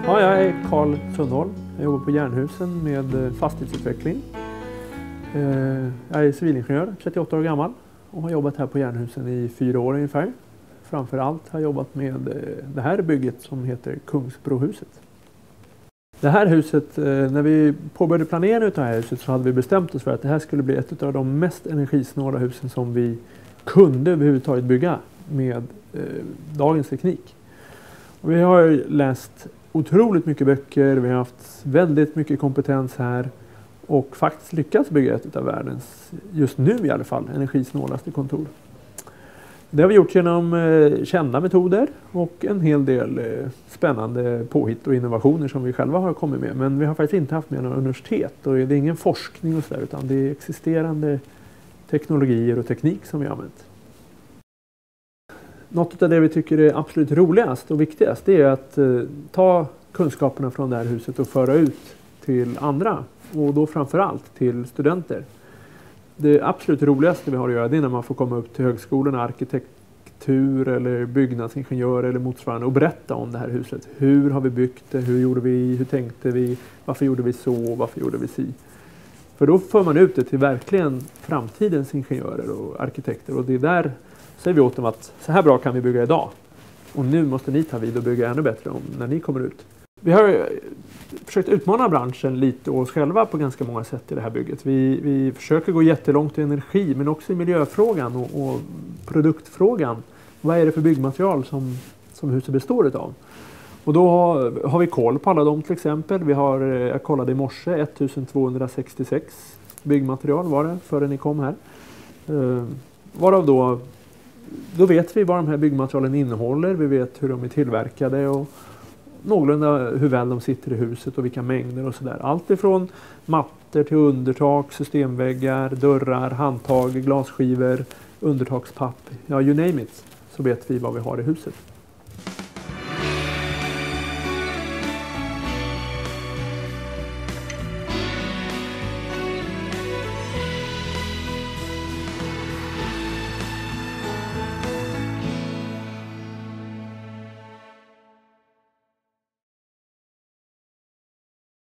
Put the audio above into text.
Ja, jag är Carl Sundholm. Jag jobbar på Jernhusen med fastighetsutveckling. Jag är civilingenjör, 38 år gammal och har jobbat här på Jernhusen i 4 år ungefär. Framförallt har jag jobbat med det här bygget som heter Kungsbrohuset. Det här huset, när vi påbörjade planeringen av det här huset så hade vi bestämt oss för att det här skulle bli ett av de mest energisnåla husen som vi kunde överhuvudtaget bygga med dagens teknik. Och vi har läst otroligt mycket böcker, vi har haft väldigt mycket kompetens här och faktiskt lyckats bygga ett av världens, just nu i alla fall, energisnålaste kontor. Det har vi gjort genom kända metoder och en hel del spännande påhitt och innovationer som vi själva har kommit med. Men vi har faktiskt inte haft med några universitet och det är ingen forskning och sådär, utan det är existerande teknologier och teknik som vi har använt. Något av det vi tycker är absolut roligast och viktigast är att ta kunskaperna från det här huset och föra ut till andra och då framförallt till studenter. Det absolut roligaste vi har att göra det är när man får komma upp till högskolorna, arkitektur eller byggnadsingenjör eller motsvarande och berätta om det här huset. Hur har vi byggt det? Hur gjorde vi? Hur tänkte vi? Varför gjorde vi så? Varför gjorde vi si? För då för man ut det till verkligen framtidens ingenjörer och arkitekter och det är där säger vi åt dem att så här bra kan vi bygga idag. Och nu måste ni ta vid och bygga ännu bättre när ni kommer ut. Vi har försökt utmana branschen lite och oss själva på ganska många sätt i det här bygget. Vi försöker gå jättelångt i energi men också i miljöfrågan och produktfrågan. Vad är det för byggmaterial som huset består utav? Och då har vi koll på alla dem till exempel. Jag kollade i morse 1266 byggmaterial var det före ni kom här. Varav då vet vi vad de här byggmaterialen innehåller, vi vet hur de är tillverkade och någorlunda hur väl de sitter i huset och vilka mängder och sådär. Allt ifrån mattor till undertak, systemväggar, dörrar, handtag, glasskivor, undertakspapp, ja you name it, så vet vi vad vi har i huset.